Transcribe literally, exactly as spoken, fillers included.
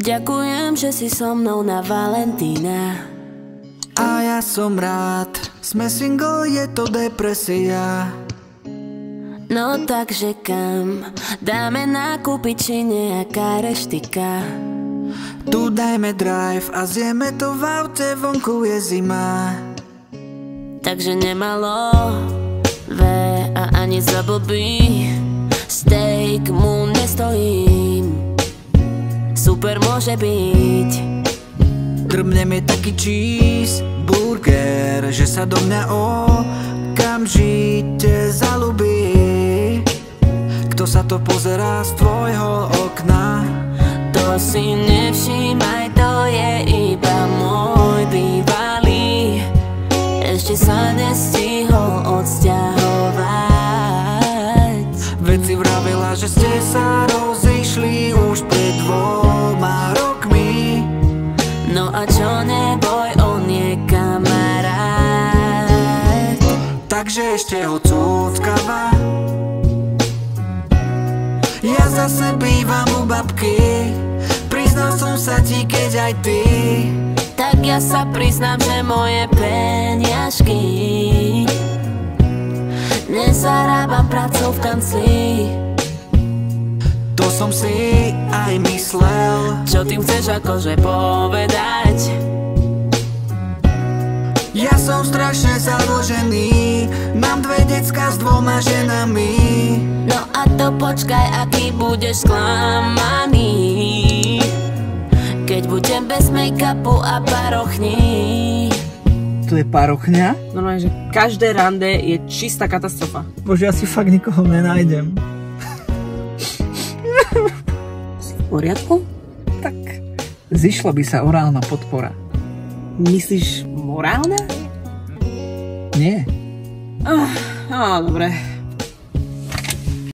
Ďakujem, že si so mnou na Valentína. A ja som rád, sme single, je to depresia. No takže kam? Dáme nakúpiť či nejaká reštika? Tu dajme drive a zjeme to v aute, vonku je zima. Takže nemalo V a ani za blbý steak mu nestojím. Super môže byť. Drbne mi taký cheeseburger, že sa do mňa okamžite zalúbi. Kto sa to pozerá z tvojho okna? To si nevšímaj, to je iba môj bývalý. Ešte sa nestihol odsťahovať. Veď si vravela, že ste sa rozišli už pred dvoma rokmi. No a čo, neboj, on je kamarát. Takže ešte ho cúckava. Ja zase bývam u babky. Priznal som sa ti, keď aj ty. Tak ja sa priznám, že moje peniažky nezarábam pracou v kancli. To som si aj myslel. Čo tým chceš akože povedať? Ja som strašne zadlžený. Mám dve decka s dvoma ženami. No a to počkaj, aký budeš sklamaný, keď budem bez make-upu a parochní. Tu je parochňa? Normálne, že každé rande je čistá katastrofa. Bože, ja si fakt nikoho nenájdem. Si v poriadku? Tak, zišla by sa orálna podpora. Myslíš morálna? Nie. Ah, no, dobre.